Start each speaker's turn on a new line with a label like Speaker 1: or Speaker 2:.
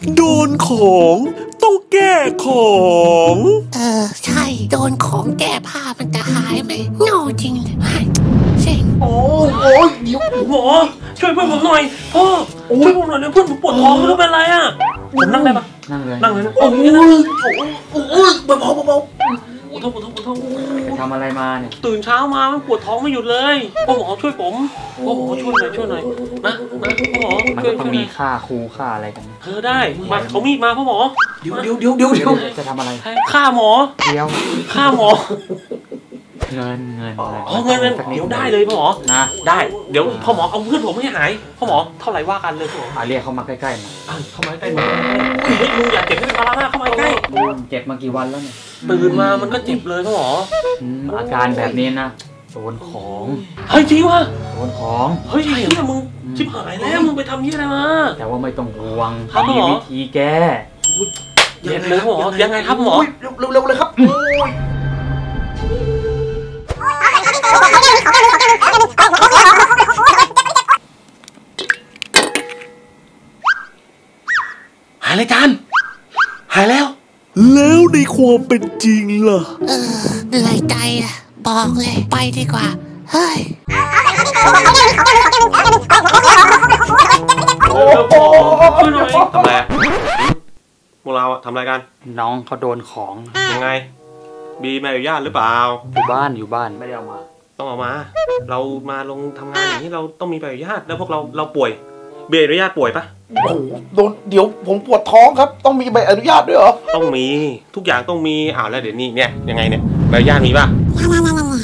Speaker 1: โดนของต้องแก้ของ
Speaker 2: ใช่โดนของแก้ผ้ามันจะหายไหมโง่จริงเลยเซ็ง
Speaker 3: โอ้ยเดี๋ยว
Speaker 4: หมอช่วยเพื่อนผมหน่อยพ่อช่วยผมหน่อยเพื่อนผมปวดท้องไม่รู้เป็นไรอ่ะผมนั่งได้ปะ
Speaker 3: นั่งเลย
Speaker 4: นะโอ้ยเบาๆปวดท้อง
Speaker 3: ทำอะไรมาเนี่ย
Speaker 4: ตื่นเช้ามามันปวดท้องไม่หยุดเลยพ่อหมอช่วยผมพ่อหมอช่วยหน่อยนะพ่อหมอ
Speaker 3: มันต้องมีค่าอะไรกัน
Speaker 4: ได้มาเขามีดมาพ่อหมอ
Speaker 3: เดี๋ยวจะทำอะไร
Speaker 4: ฆ่าหมอฆ่าหมอ
Speaker 3: เงิน
Speaker 4: เดี๋ยวได้เลยพ่อหมอ
Speaker 3: นะ
Speaker 4: ได้เดี๋ยวพ่อหมอเอาเพื่อนผมให้หายพ่อหมอเท่าไหร่ว่ากันเลยพ่อหมอ
Speaker 3: เรียกเขามาใกล้ๆมา
Speaker 4: เข้ามาใกล้มาลุงอย่าเจ็บไม่เป็นภาระมากเข้ามาใกล้
Speaker 3: เจ็บมากี่วันแล้วเนี่ย
Speaker 4: ตื่นมามันก็เจ็บเลยพ่อหมอ
Speaker 3: อาการแบบนี้นะโดนของ
Speaker 4: เฮ้ยจริงวะ
Speaker 3: โดนของ
Speaker 4: เฮ้ยเนี่ยมึงชิบหายแล้วมึงไปทำยี่อะไรมา
Speaker 3: แต่ว่าไม่ต้องห่วง
Speaker 4: มี
Speaker 3: วิธีแก้
Speaker 4: เด็ดเลยพ่อหมอยังไงครับหมอ
Speaker 3: เร็วเลยครับ
Speaker 4: หายเลยจานหายแล้ว
Speaker 1: ในความเป็นจริงล่ะ
Speaker 2: เหนื่อยใจอะบอกเลยไปดีกว่าเฮ้ย
Speaker 4: ทำไมพวกเราทำอะไรกัน
Speaker 3: น้องเขาโดนของ
Speaker 4: ยังไงบีไม่อนุญาตหรือเปล่า
Speaker 3: อยู่บ้านไม่ได้เอามา
Speaker 4: ต้องเอามาเรามาลงทำงานอย่างนี้เราต้องมีใบอนุญาตแล้วพวกเราป่วยใบอนุญาตป่วยปะ
Speaker 5: เดี๋ยวผมปวดท้องครับต้องมีใบอนุญาตด้วยเหรอ
Speaker 4: ต้องมีทุกอย่างต้องมีแล้วเดี๋ยวนี้เนี่ยยังไงเนี่ยใบอนุญาตมีปะ